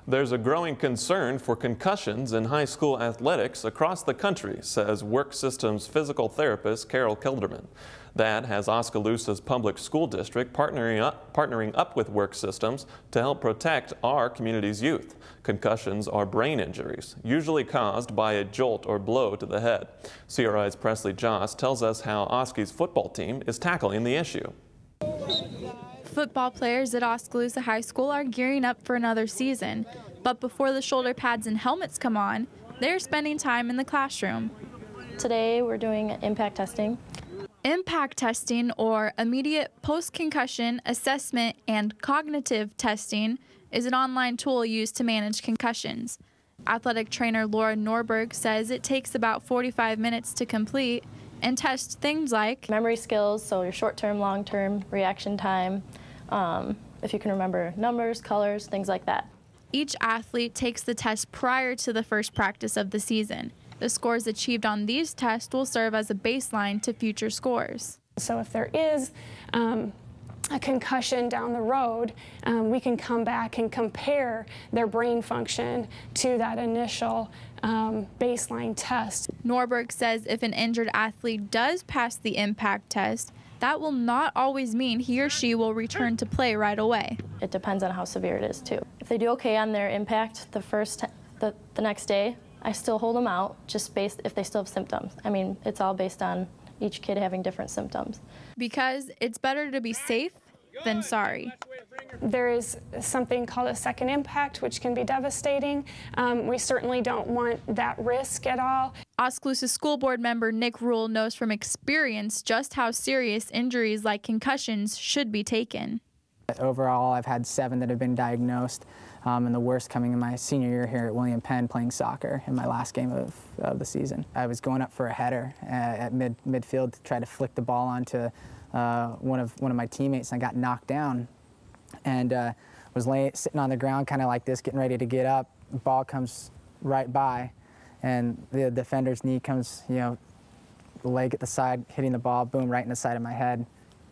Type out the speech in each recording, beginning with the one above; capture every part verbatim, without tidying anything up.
There's a growing concern for concussions in high school athletics across the country, says Work Systems physical therapist Carol Kelderman. That has Oskaloosa's public school district partnering up, partnering up with Work Systems to help protect our community's youth. Concussions are brain injuries, usually caused by a jolt or blow to the head. C R I's Presley Joss tells us how Oski's football team is tackling the issue. Football players at Oskaloosa High School are gearing up for another season, but before the shoulder pads and helmets come on, they're spending time in the classroom. Today we're doing impact testing. Impact testing, or immediate post-concussion assessment and cognitive testing, is an online tool used to manage concussions. Athletic trainer Laura Norberg says it takes about forty-five minutes to complete and test things like memory skills, so your short-term, long-term, reaction time, um, if you can remember numbers, colors, things like that. Each athlete takes the test prior to the first practice of the season. The scores achieved on these tests will serve as a baseline to future scores. So if there is um, a concussion down the road, um, we can come back and compare their brain function to that initial um, baseline test. Norberg says if an injured athlete does pass the impact test, that will not always mean he or she will return to play right away. It depends on how severe it is too. If they do okay on their impact the first, the, the next day, I still hold them out just based if they still have symptoms. I mean, it's all based on each kid having different symptoms. Because it's better to be safe than sorry. There is something called a second impact, which can be devastating. Um, we certainly don't want that risk at all. Oskaloosa School Board member Nick Rule knows from experience just how serious injuries like concussions should be taken. Overall, I've had seven that have been diagnosed, um, and the worst coming in my senior year here at William Penn playing soccer in my last game of, of the season. I was going up for a header uh, at mid midfield to try to flick the ball onto uh, one of one of my teammates, and I got knocked down, and uh, was lay, sitting on the ground kind of like this, getting ready to get up. The ball comes right by, and the defender's knee comes, you know, the leg at the side, hitting the ball, boom, right in the side of my head.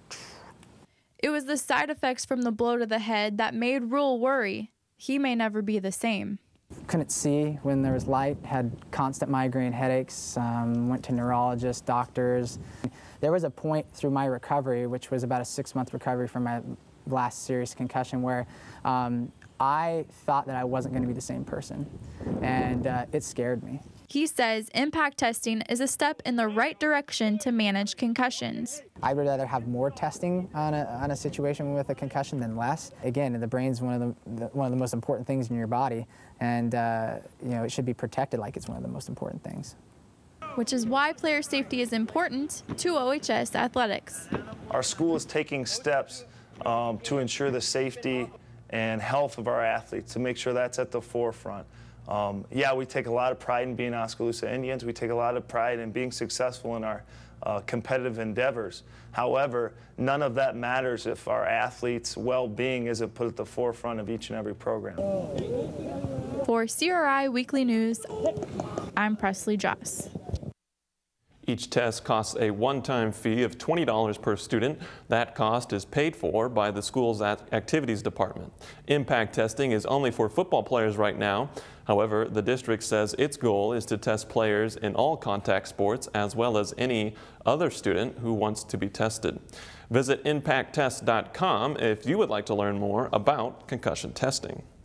It was the side effects from the blow to the head that made Rule worry. He may never be the same. Couldn't see when there was light, had constant migraine headaches, um, went to neurologists, doctors. There was a point through my recovery, which was about a six-month recovery from my last serious concussion, where um, I thought that I wasn't going to be the same person, and uh, it scared me. He says impact testing is a step in the right direction to manage concussions. I would rather have more testing on a, on a situation with a concussion than less. Again, the brain's one of the, the one of the most important things in your body, and uh, you know, it should be protected like it's one of the most important things. Which is why player safety is important to O H S athletics. Our school is taking steps um, to ensure the safety and health of our athletes, to make sure that's at the forefront. Um, yeah, we take a lot of pride in being Oskaloosa Indians. We take a lot of pride in being successful in our uh, competitive endeavors. However, none of that matters if our athletes' well-being isn't put at the forefront of each and every program. For C R I Weekly News, I'm Presley Joss. Each test costs a one-time fee of twenty dollars per student. That cost is paid for by the school's activities department. Impact testing is only for football players right now. However, the district says its goal is to test players in all contact sports as well as any other student who wants to be tested. Visit impact test dot com if you would like to learn more about concussion testing.